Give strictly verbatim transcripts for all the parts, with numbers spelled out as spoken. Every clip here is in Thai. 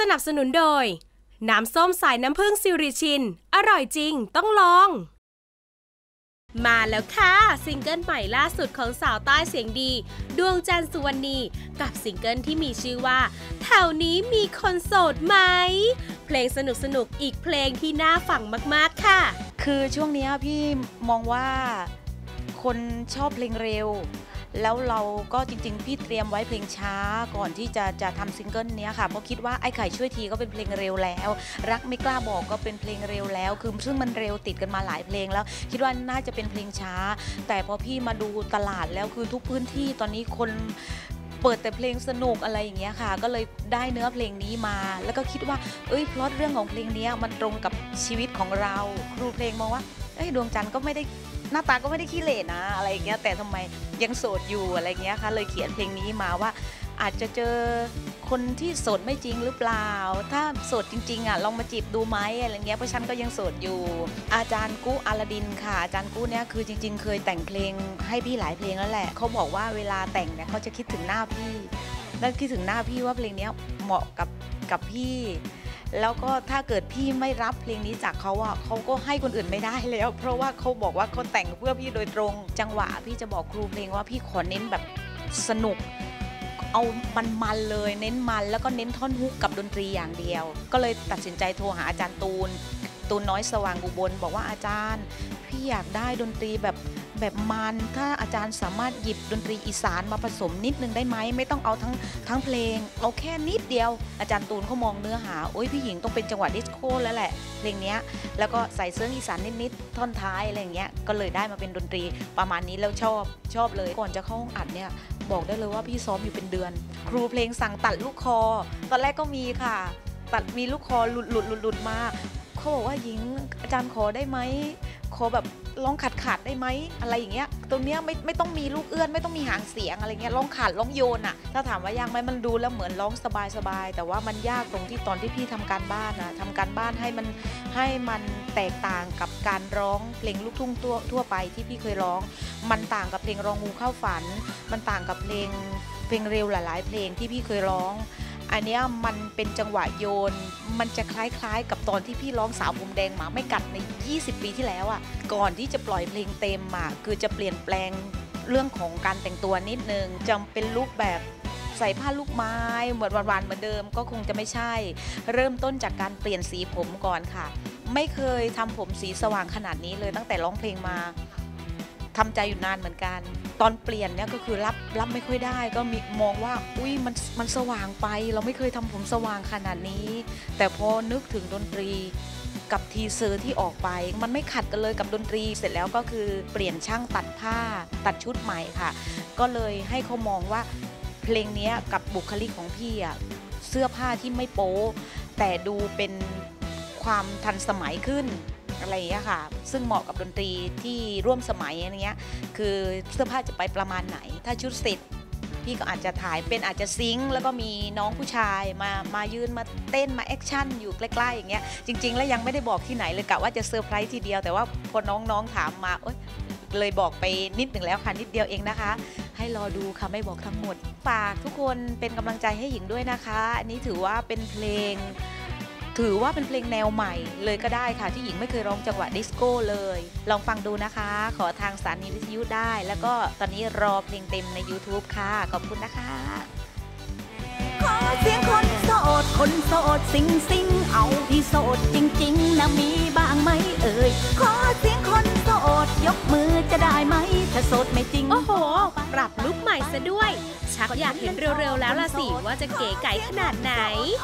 นับสนุนโดยน้ำส้มสายน้ำผึ้งซิริชินอร่อยจริงต้องลองมาแล้วค่ะซิงเกิลใหม่ล่าสุดของสาวใต้เสียงดีดวงจันทร์สุวรรณีกับซิงเกิลที่มีชื่อว่าแถวนี้มีคนโสดไหมเพลงสนุกๆอีกเพลงที่น่าฟังมากๆค่ะคือช่วงนี้พี่มองว่าคนชอบเพลงเร็วแล้วเราก็จริงๆพี่เตรียมไว้เพลงช้าก่อนที่จะจะทำซิงเกิลนี้ค่ะเพราะคิดว่าไอ้ไข่ช่วยทีก็เป็นเพลงเร็วแล้วรักไม่กล้าบอกก็เป็นเพลงเร็วแล้วคือซึ่งมันเร็วติดกันมาหลายเพลงแล้วคิดว่าน่าจะเป็นเพลงช้าแต่พอพี่มาดูตลาดแล้วคือทุกพื้นที่ตอนนี้คนเปิดแต่เพลงสนุกอะไรอย่างเงี้ยค่ะก็เลยได้เนื้อเพลงนี้มาแล้วก็คิดว่าเอ้ยพล็อตเรื่องของเพลงนี้มันตรงกับชีวิตของเราครูเพลงมองว่าเอ้ยดวงจันทร์ก็ไม่ได้หน้าตาก็ไม่ได้ขี้เหร่นะอะไรอย่างเงี้ยแต่ทำไมยังโสดอยู่อะไรเงี้ยค่ะเลยเขียนเพลงนี้มาว่าอาจจะเจอคนที่โสดไม่จริงหรือเปล่าถ้าโสดจริงๆอ่ะลองมาจีบดูไหมอะไรเงี้ยเพราะฉันก็ยังโสดอยู่อาจารย์กู้อาลาดินค่ะอาจารย์กู้เนี่ยคือจริงๆเคยแต่งเพลงให้พี่หลายเพลงแล้วแหละเขาบอกว่าเวลาแต่งเนี่ยเขาจะคิดถึงหน้าพี่แล้วคิดถึงหน้าพี่ว่าเพลงนี้เหมาะกับกับพี่แล้วก็ถ้าเกิดพี่ไม่รับเพลงนี้จากเขาอ่ะเขาก็ให้คนอื่นไม่ได้แล้วเพราะว่าเขาบอกว่าเขาแต่งเพื่อพี่โดยตรงจังหวะพี่จะบอกครูเพลงว่าพี่ขอเน้นแบบสนุกเอามันๆเลยเน้นมันแล้วก็เน้นท่อนฮุกกับดนตรีอย่างเดียวก็เลยตัดสินใจโทรหาอาจารย์ตูนตูนน้อยสว่างอุบลบอกว่าอาจารย์พี่อยากได้ดนตรีแบบแบบมันถ้าอาจารย์สามารถหยิบดนตรีอีสานมาผสมนิดนึงได้ไหมไม่ต้องเอาทั้งทั้งเพลงเอาแค่นิดเดียวอาจารย์ตูนเขามองเนื้อหาโอ้ยพี่หญิงต้องเป็นจังหวะดิสโก้แล้วแหละเพลงนี้แล้วก็ใส่เสื้ออีสานนิดๆท่อนท้ายอะไรอย่างเงี้ยก็เลยได้มาเป็นดนตรีประมาณนี้แล้วชอบชอบเลยก่อนจะเข้าห้องอัดเนี่ยบอกได้เลยว่าพี่ซ้อมอยู่เป็นเดือนครูเพลงสั่งตัดลูกคอตอนแรกก็มีค่ะตัดมีลูกคอหลุดหลุดหลุดหลุดมาเขาบอกว่าหญิงอาจารย์ขอได้ไหมขอแบบร้องขาดขาดได้ไหมอะไรอย่างเงี้ยตรงเนี้ยไม่ไม่ต้องมีลูกเอื้อนไม่ต้องมีหางเสียงอะไรเงี้ยร้องขาดร้องโยนอะถ้าถามว่ายากไหมมันดูแล้วเหมือนร้องสบายสบายแต่ว่ามันยากตรงที่ตอนที่พี่ทำการบ้านอะทำการบ้านให้มันให้มันแตกต่างกับการร้องเพลงลูกทุ่งทั่วทั่วไปที่พี่เคยร้องมันต่างกับเพลงรองูเข้าฝันมันต่างกับเพลงเพลงเร็วหลายๆเพลงที่พี่เคยร้องอันนี้มันเป็นจังหวะโยนมันจะคล้ายๆกับตอนที่พี่ร้องสาวผมแดงหมาไม่กัดในยี่สิบปีที่แล้วอ่ะก่อนที่จะปล่อยเพลงเต็มอ่ะคือจะเปลี่ยนแปลงเรื่องของการแต่งตัวนิดนึงจำเป็นลุคแบบใส่ผ้าลูกไม้เหมือนหวานๆเหมือนเดิมก็คงจะไม่ใช่เริ่มต้นจากการเปลี่ยนสีผมก่อนค่ะไม่เคยทำผมสีสว่างขนาดนี้เลยตั้งแต่ร้องเพลงมาทำใจอยู่นานเหมือนกันตอนเปลี่ยนเนี่ยก็คือรับรับไม่ค่อยได้ก็มีมองว่าอุ้ยมันมันสว่างไปเราไม่เคยทำผมสว่างขนาดนี้แต่พอนึกถึงดนตรีกับทีเซอร์ที่ออกไปมันไม่ขัดกันเลยกับดนตรีเสร็จแล้วก็คือเปลี่ยนช่างตัดผ้าตัดชุดใหม่ค่ะก็เลยให้เขามองว่าเพลงนี้กับบุคลิกของพี่อะเสื้อผ้าที่ไม่โป๊แต่ดูเป็นความทันสมัยขึ้นอะไรอย่างเงี้ยค่ะซึ่งเหมาะกับดนตรีที่ร่วมสมัยอย่างเงี้ยคือเสื้อผ้าจะไปประมาณไหนถ้าชุดเสร็จพี่ก็อาจจะถ่ายเป็นอาจจะซิงค์แล้วก็มีน้องผู้ชายมามายืนมาเต้นมาแอคชั่นอยู่ใกล้ๆอย่างเงี้ยจริงๆแล้วยังไม่ได้บอกที่ไหนเลยกะว่าจะเซอร์ไพรส์ทีเดียวแต่ว่าพอน้องๆถามมาเอ้ยเลยบอกไปนิดหนึ่งแล้วค่ะนิดเดียวเองนะคะให้รอดูค่ะไม่บอกทั้งหมดฝากทุกคนเป็นกำลังใจให้หญิงด้วยนะคะอันนี้ถือว่าเป็นเพลงถือว่าเป็นเพลงแนวใหม่เลยก็ได้ค่ะที่หญิงไม่เคยร้องจังหวะดิสโก้เลยลองฟังดูนะคะขอทางสถานีวิทยุได้แล้วก็ตอนนี้รอเพลงเต็มใน YouTube ค่ะขอบคุณนะคะขอเสียงคนโสดคนโสดซิงซิงเอาที่โสดจริงๆนะมีบ้างไหมเอ่ยขอเสียงคนโสดยกมือจะได้ไหมถ้าโสดไม่จริงโอ้โหปรับลุคใหม่ซะด้วยชักอยากเห็นเร็วๆแล้วล่ะสิว่าจะเก๋ไก๋ขนาดไหน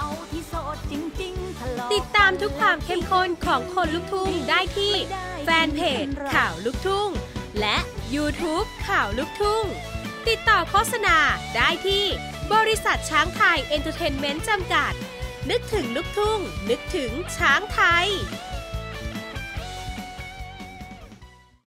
ติดตามทุกความเข้มข้นของคนลุกทุ่งได้ที่แฟนเพจข่าวลุกทุ่งและ YouTube ข่าวลุกทุ่งติดต่อโฆษณาได้ที่บริษัทช้างไทยเอนเตอร์เทนเมนต์จำกัดนึกถึงลุกทุ่งนึกถึงช้างไทย